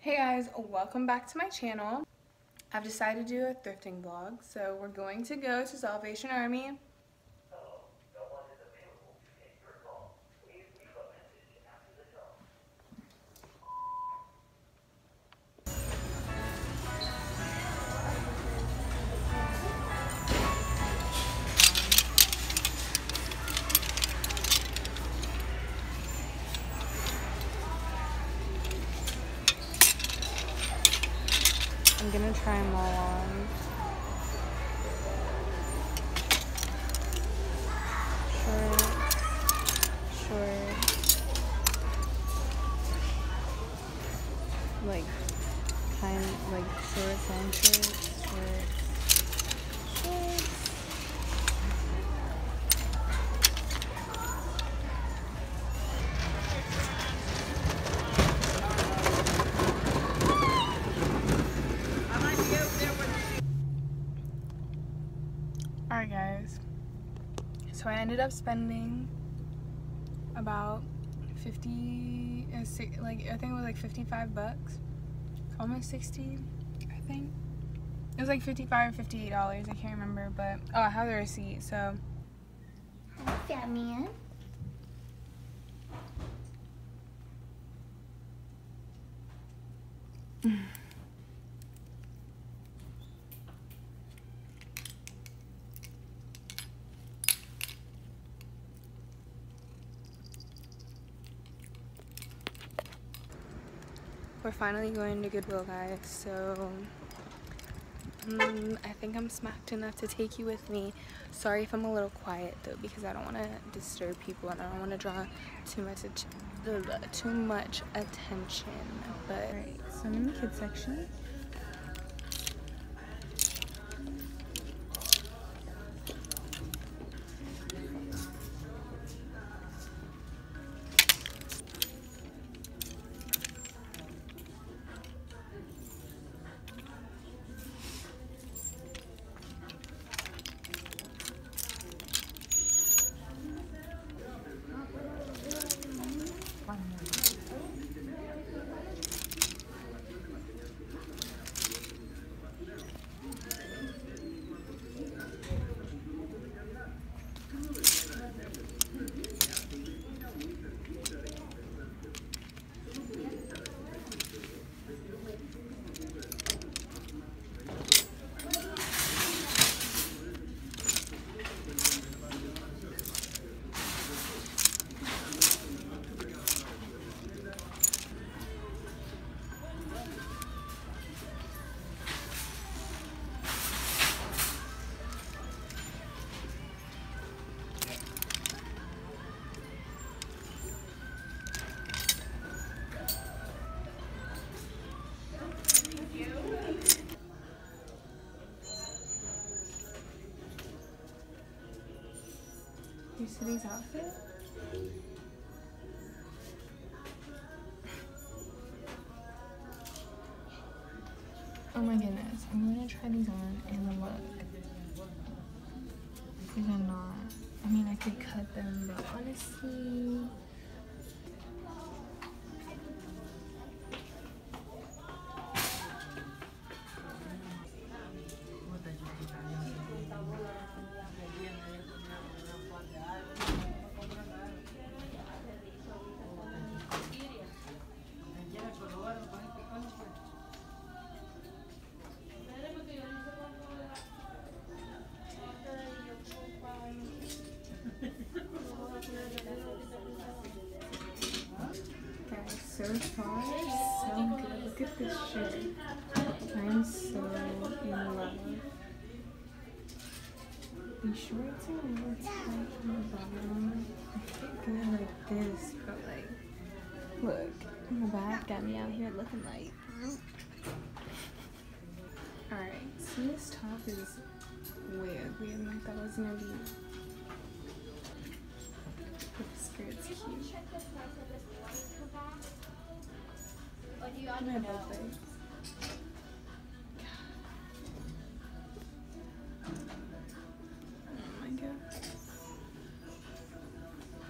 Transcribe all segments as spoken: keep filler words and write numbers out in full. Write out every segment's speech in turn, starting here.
Hey guys, welcome back to my channel. I've decided to do a thrifting vlog, so we're going to go to Salvation Army. I'm gonna try them all on. Short, short, like kind, like shorts, long shorts, shorts, shorts. Alright guys, so I ended up spending about fifty, like I think it was like fifty-five bucks, almost sixty, I think. It was like fifty-five or fifty-eight dollars, I can't remember, but oh, I have the receipt, so. Hi, fat man. We're finally going to Goodwill, guys, so um, I think I'm smacked enough to take you with me. Sorry if I'm a little quiet though, because I don't want to disturb people and I don't want to draw too much too much attention. But alright, so I'm in the kids section. You see these outfits? Oh my goodness, I'm gonna try these on and look. These are not, I mean I could cut them, but honestly, so far, so good. Look at this shirt. I'm so in love. These shorts are a little tight on the bottom. I fit good like this, but like, look, in the back got me out here looking like. Alright, so this top is way ugly. I'm like, that was gonna be. But the skirt's cute. I'm gonna have both legs. Oh my god.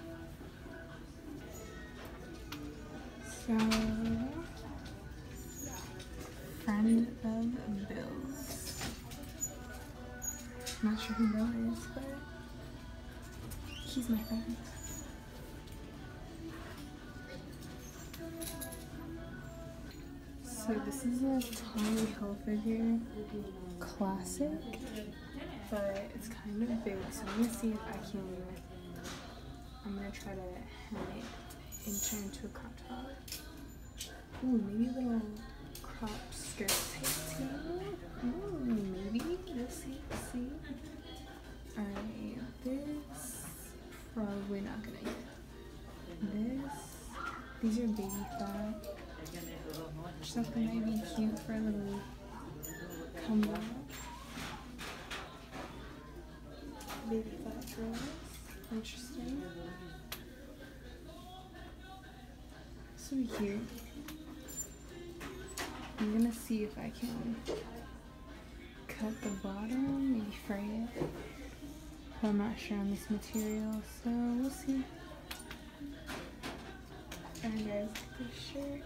So friend of Bill's. Not sure who Bill is, but he's my friend. So this is a Tommy Hilfiger classic, but it's kind of big, so I'm gonna see if I can, I'm gonna try to hem it and turn into a crop top. Ooh, maybe a little crop skirt type too. Ooh, maybe, we'll see, we'll see. Alright, this, probably not gonna get. This, these are baby fat. Something might be cute for a little combo. Baby fat dress. Interesting. This would be cute. I'm gonna see if I can cut the bottom, maybe fray it. But I'm not sure on this material, so we'll see. Alright guys, this shirt.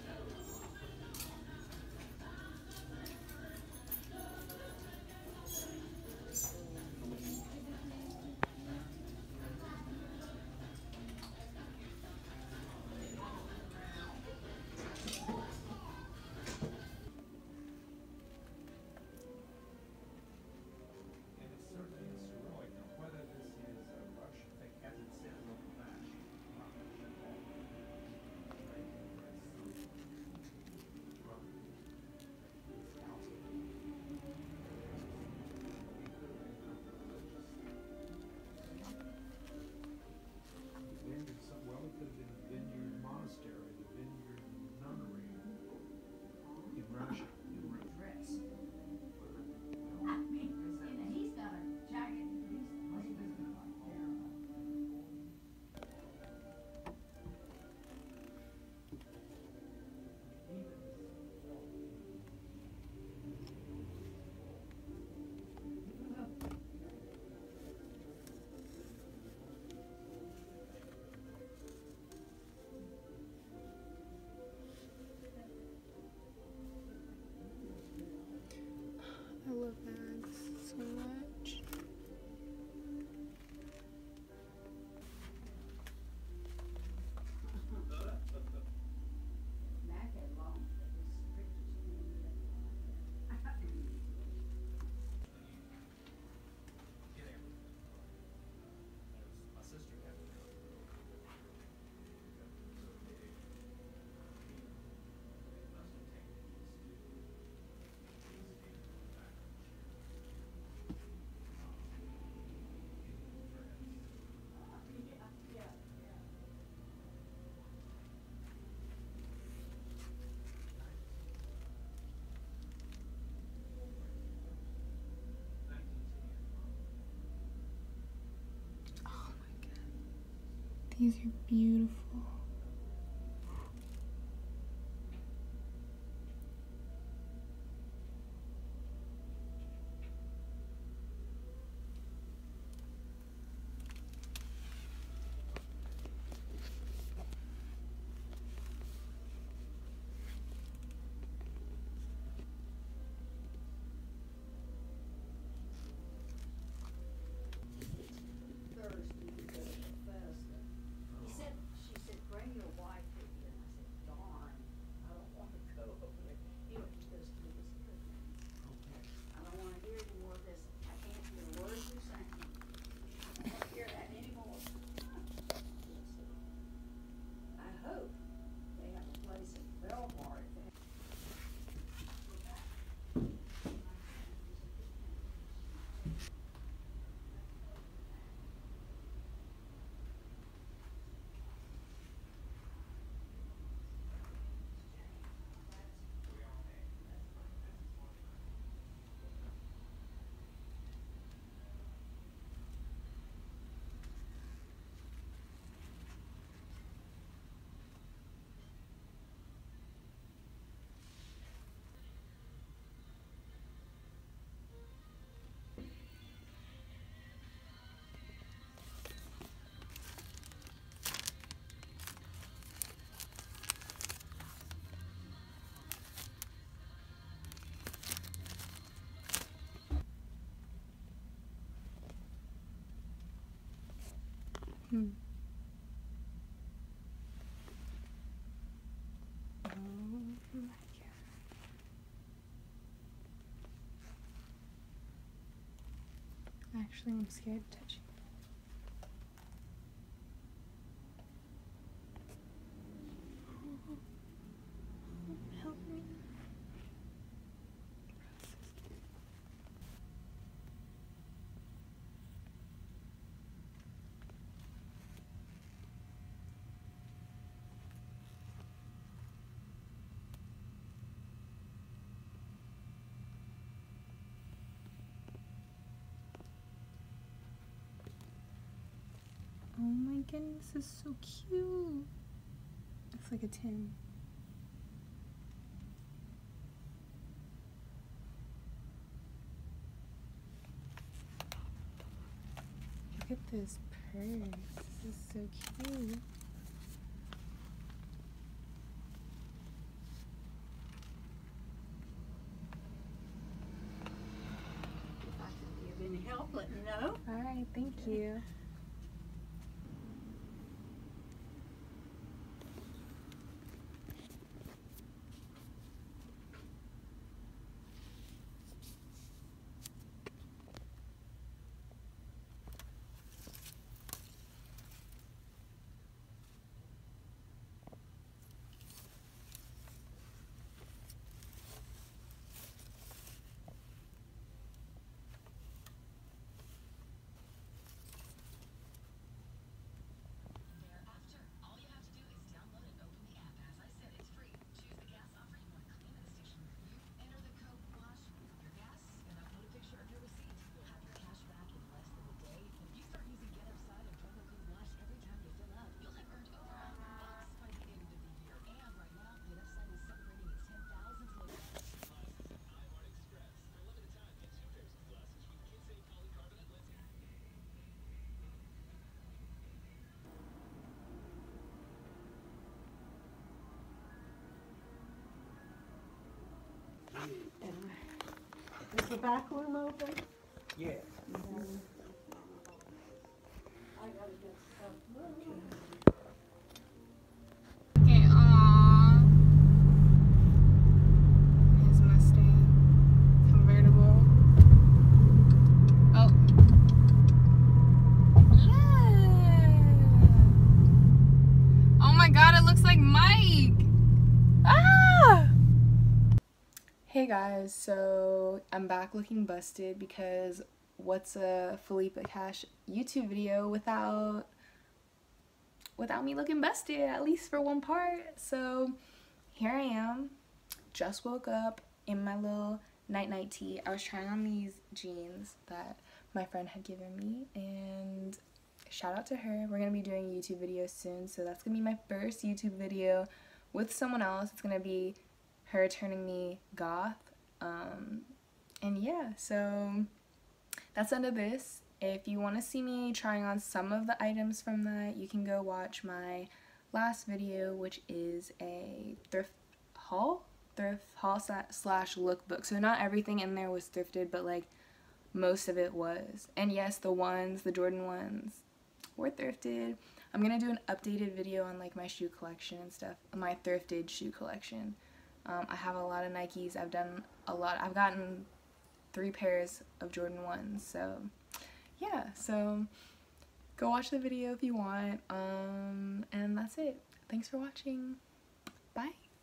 I love bags so much. These are beautiful. Hmm. Oh my God. Actually, I'm scared to touch it. Help me. Oh my goodness, this is so cute. It's like a tin. Look at this purse. This is so cute. If I can give any help, let me know. Alright, thank you. Is the back room open? Yeah. I gotta get stuff moving. Okay, aww. His Mustang. Convertible. Oh. Yeah. Oh my God, it looks like Mike. Ah! Hey guys, so I'm back looking busted because what's a Felipe Cash YouTube video without without me looking busted, at least for one part. So here I am, just woke up in my little night night tee. I was trying on these jeans that my friend had given me, and shout out to her. We're gonna be doing a YouTube video soon, so that's gonna be my first YouTube video with someone else. It's gonna be her turning me goth. Um, and yeah, so that's the end of this. If you want to see me trying on some of the items from that, you can go watch my last video, which is a thrift haul, thrift haul slash lookbook. So not everything in there was thrifted, but like most of it was. And yes, the ones, the Jordan ones, were thrifted. I'm gonna do an updated video on like my shoe collection and stuff, my thrifted shoe collection. Um, I have a lot of Nikes. I've done a lot. I've gotten three pairs of Jordan ones. So yeah, so go watch the video if you want. Um, and that's it. Thanks for watching. Bye.